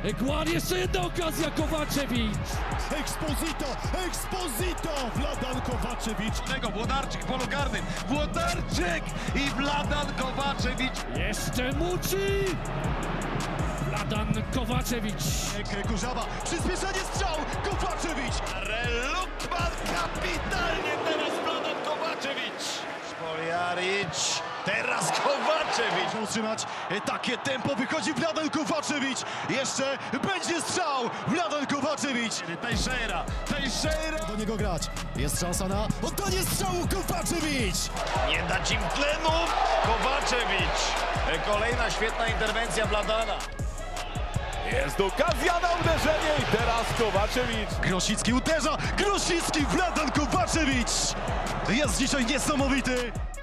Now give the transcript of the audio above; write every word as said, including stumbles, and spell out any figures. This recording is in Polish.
Egłan, jeszcze jedna okazja, Kowaczewicz. Exposito, Exposito, Wladan Kowaczewicz. Tego Włodarczyk w polu karnym, Włodarczyk i Wladan Kowaczewicz. Jeszcze muci. Wladan Kowaczewicz. Kurzawa, przyspieszenie strzał, Kowaczewicz. Relukman kapitalnie teraz Wladan Kowaczewicz. Szpoliaric, teraz Kowaczewicz. Muszą utrzymać takie tempo, wychodzi Wladan Kowaczewicz. Jeszcze będzie strzał, Wladan Kowaczewicz. Teixeira, Teixeira. Do niego grać, jest szansa na oddanie strzału, Kowaczewicz. Nie dać im tlenu, Kowaczewicz. Kolejna świetna interwencja Wladana. Jest okazja na uderzenie i teraz Kowaczewicz. Grosicki uderza, Grosicki, Wladan Kowaczewicz. Jest dzisiaj niesamowity.